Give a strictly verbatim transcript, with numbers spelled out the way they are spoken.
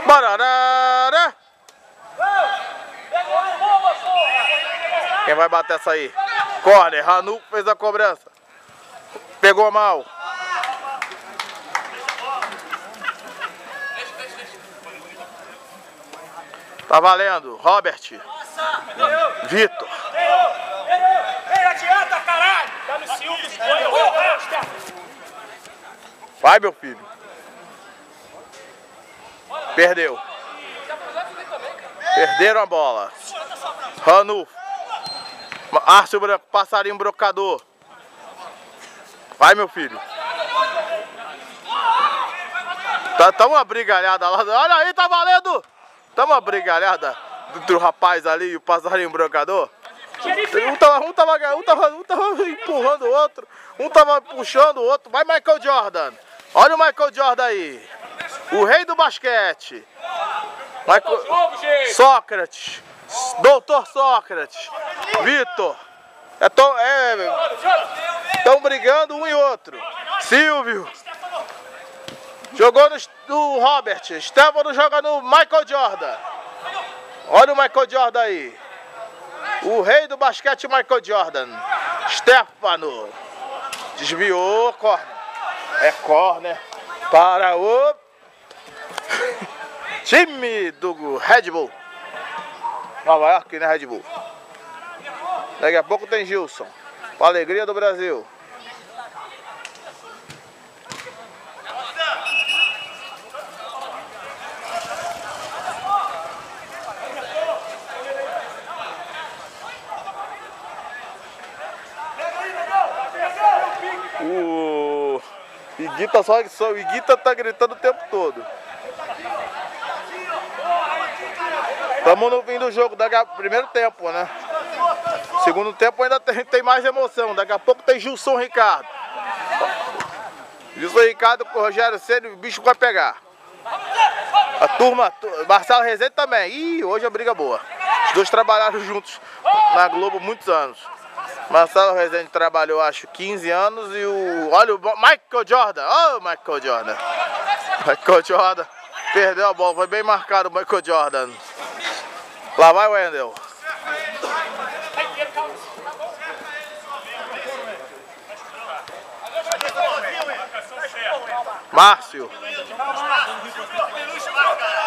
Bararara! Quem vai bater essa aí? Corner, Ranu fez a cobrança. Pegou mal. Tá valendo, Robert. Vitor. Ei, adianta, caralho! Dá no Silvio, vai, meu filho. Perdeu. Perderam a bola. Ranu. Arce branco, passarinho brocador. Vai, meu filho. Tá, tá uma brigalhada lá. Olha aí, tá valendo. Tá uma brigalhada entre o rapaz ali e o passarinho brocador. Um tava, um, tava, um, tava, um tava empurrando o outro. Um tava puxando o outro. Vai, Michael Jordan. Olha o Michael Jordan aí. O rei do basquete. Michael... Sócrates. Doutor Sócrates. Vitor. É tão, é, estão brigando um e outro. Silvio. Jogou no, no Robert. Stefano joga no Michael Jordan. Olha o Michael Jordan aí. O rei do basquete Michael Jordan. Stefano. Desviou. Corner. É corner. Para o time do Red Bull. Nova York, né, Red Bull? Daqui a pouco tem Gilson. Para a alegria do Brasil. O Iguita só, só o Iguita tá gritando o tempo todo. Estamos no fim do jogo, daqui a, primeiro tempo, né? Segundo tempo ainda tem, tem mais emoção. Daqui a pouco tem Gilson Ricardo. Gilson Ricardo com o Rogério Ceni, o bicho vai pegar. A turma, Marcelo Rezende também. Ih, hoje a briga boa. Os dois trabalharam juntos na Globo muitos anos. Marcelo Rezende trabalhou, acho, quinze anos e o... Olha o Michael Jordan. Oh, Michael Jordan. Michael Jordan. Perdeu a bola. Foi bem marcado o Michael Jordan. Lá vai o Wendel. Márcio.